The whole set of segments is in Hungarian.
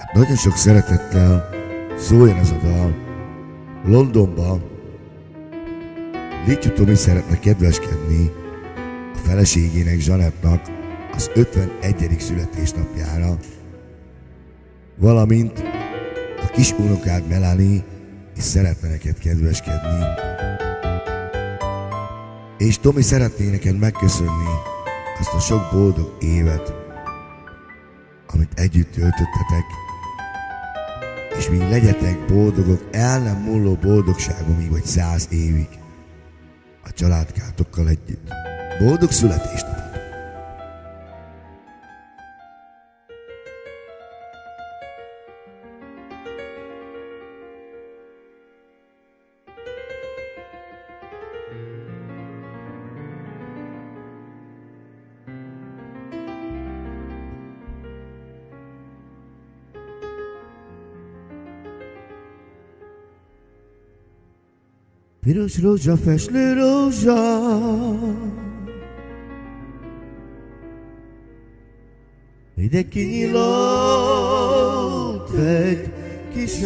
Nagyon sok szeretettel szóljon ez a dal. Londonban Lityu Tomi szeretne kedveskedni a feleségének, Zsanettnak az 51. születésnapjára, valamint a kis unokád Melanie is szeretne neked kedveskedni. És Tomi szeretné neked megköszönni azt a sok boldog évet, amit együtt töltöttetek, és még legyetek boldogok, el nem múló boldogságomig, vagy 100 évig a családkátokkal együtt. Boldog születésnapot! Piros rózsa, festő rózsa, ide kinyílott egy kis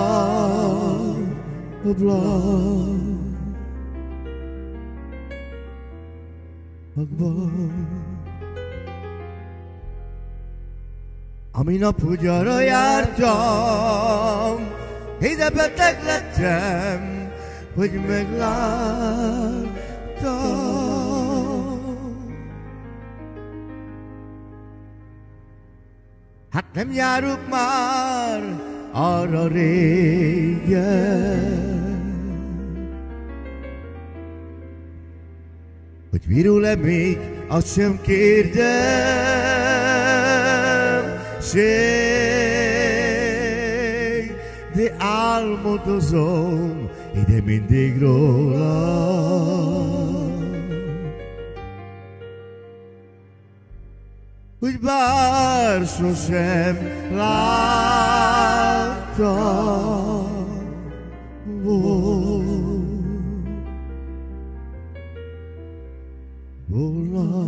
ablakban. Ami nap úgy arra jártam, ide beteg lettem, hogy megláttam. Hát nem járok már arra régen, hogy virul-e még, azt sem kérdem, de álmodozom ide mindig róla. Hogy bár sosem láttam volna.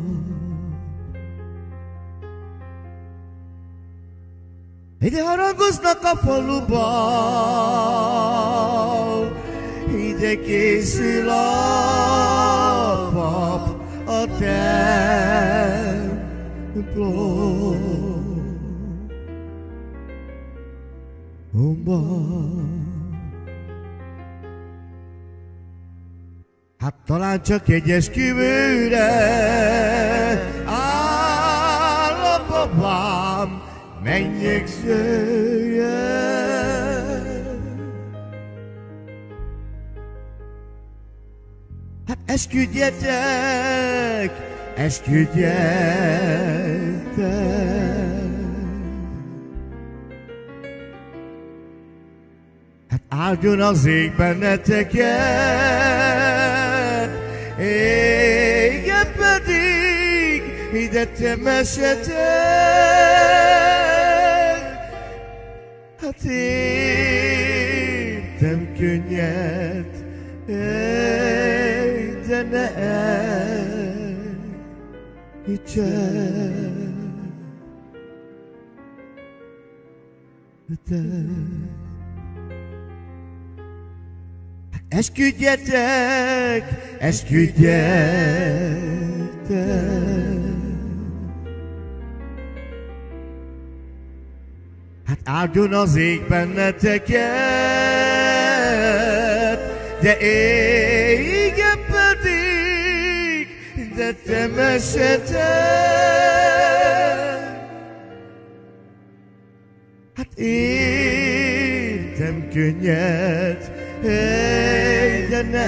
Ide harangoznak a faluban, ide készül a pap a templomban. Hát talán csak egy esküvőre áll a papám, megnyegszője. Hát esküdjetek, esküdjetek. Hát áldjon az ég benneteket, égen pedig ide temessetek. Hát értem könnyed, de ne esküdjetek, esküdjetek. Hát áldjon az ég benneteket, de égen pedig ide temessetek. Hát értem könnyed, de ne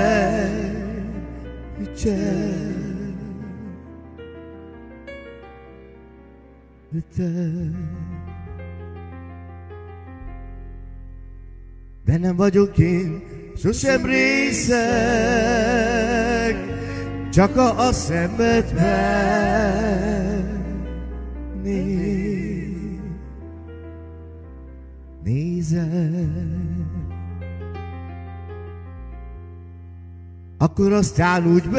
de nem vagyok én sosem részeg, csak a szemedben nézek. Akkor aztán úgy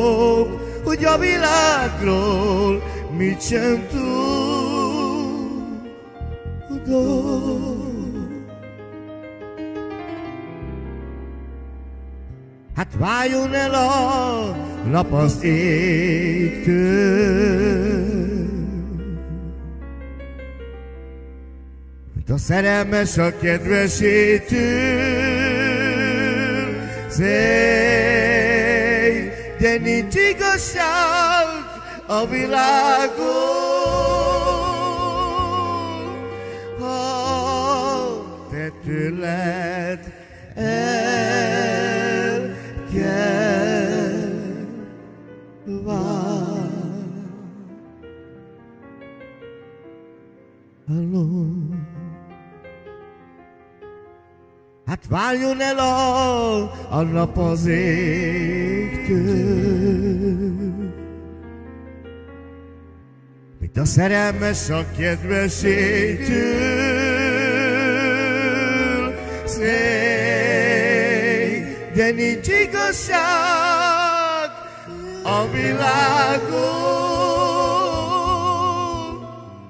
berugok, hogy a világról mit sem tud. Hát váljon el a nap az égtől, mint a szerelmes a kedvesétől. Szélj, de nincs igazság a világon, ha te tőled el kell válnom. Hát váljon el a nap az égtől, mint a szerelmes a kedvesétől. Szélj, de nincs igazság a világon,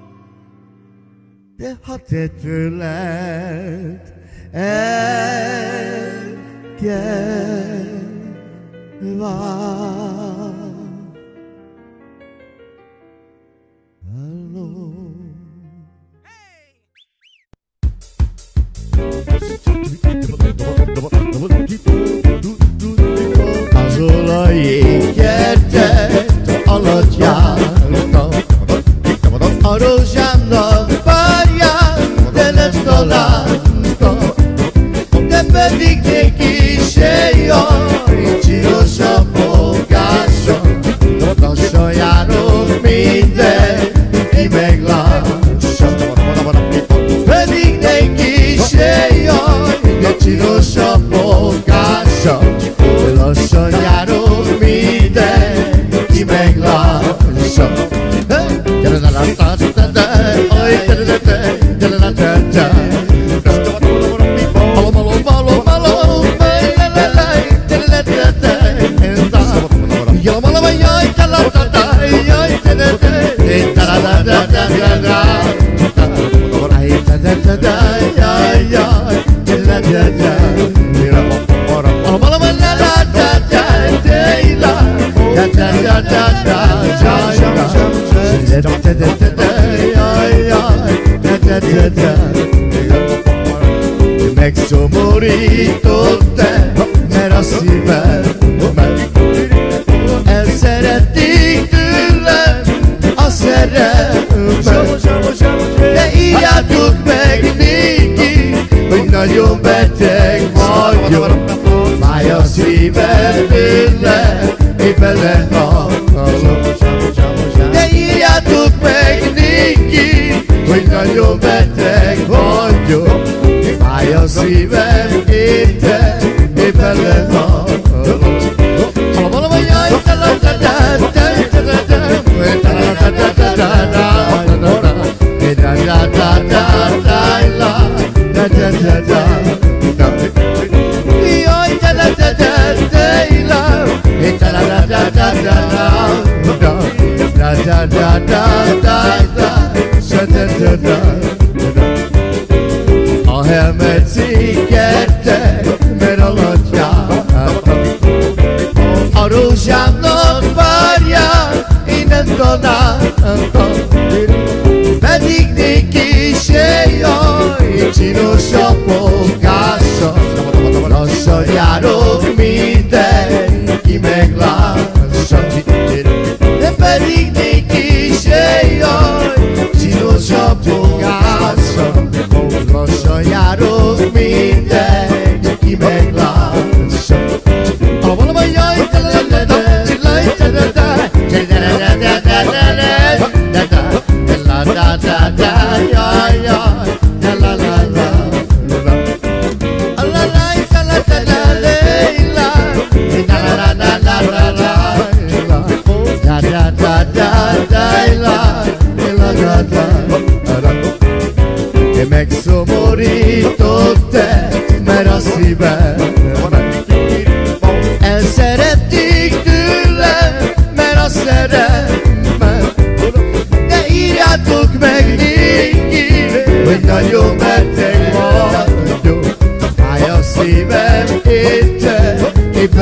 de ha te tőled el kell válnom. Azon a jégkertet alatt jártam, a rózsámnak párján, de nem találtam, de pedig neki se jaj, csinos a fogása. Lassan járok mindenki meglássa, pedig neki se jaj, de csinos a fogása. Lassan járok mindenki meglássa. Megszomorított te, mert a szíved elszerették tőlem a szerelmet. De írjátok meg néki, hogy nagyon beteg vagyok, fáj a szíved tőlem, én belehalok. De írjátok meg néki, hogy nagyon beteg vagyok, fáj a szívem, én belehalok. A helmet székertek, mert alatt jártam, a rózsámnak várján, én nem találtam, pedig néki se jaj, csinos a fogása. Lassan járok mindenki meglássa, de pedig néki se jaj, csinos a fogása. Lassan járok mindenki meglássa. Ha valami jaj, megszomorított te, mert a szíved elszerették tőlem, mert a szerelmet. De írjátok meg néki, hogy nagyon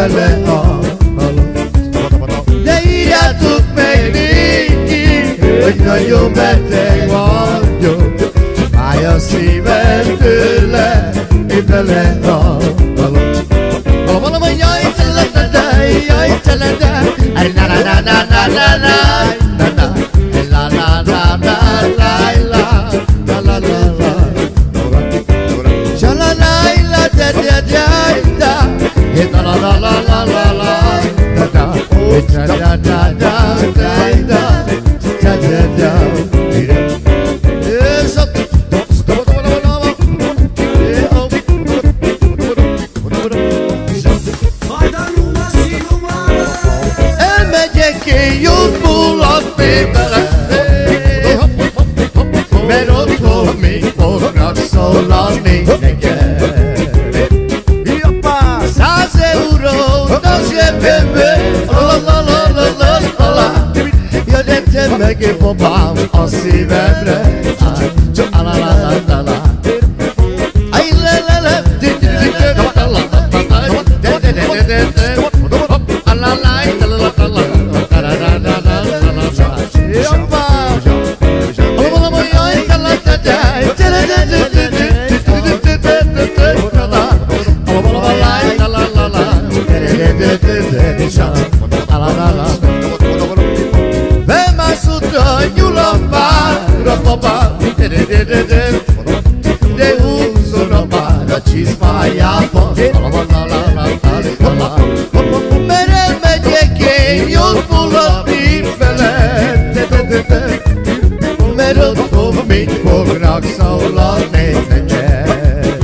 vele a halott. De írjátok meg néki, hogy nagyon beteg vagyok. Fáj a szívem tőle, én vele a halott. Valami jaj, teledej, jaj, teledej, na na na na na na na na na la la la la la la la la la la la la la da da da da la la la la la la la da da da da da da da da da elmegyek én jótból a félbele, mert otthon még fognak szólani nekem. 100 eurót a zsebembe, jöttem meg én babám a szívemre. De húzom már a csizmájában, mert elmegyek én jótból a bímfele, mert otthon még fognak szólani nekem.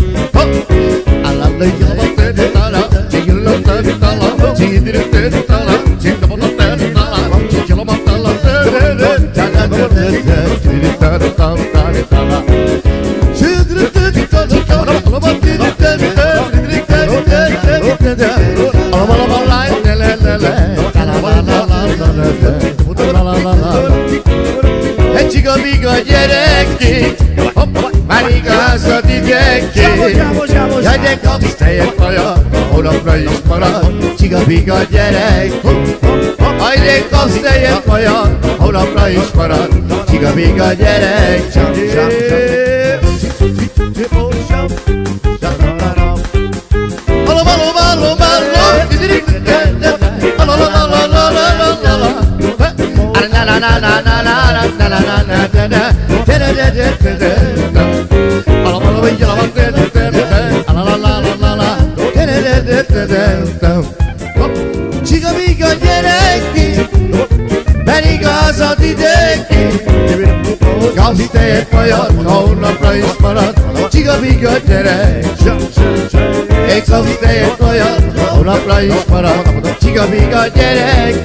Egy csigabig a gyerekké, már igazad idegké. Jaj, de kapsz tejet vajat, holnapra is marad. Csigabig a gyerek, jaj, de kapsz tejet vajat, holnapra is marad. Csigabig a gyerek. Csigabig a gyerek, mert igazad ideg. Kapsz tejet vajat, holnapra is marad. Csigabig a gyerek, kapsz tejet vajat, holnapra is marad. Csigabig a gyerek.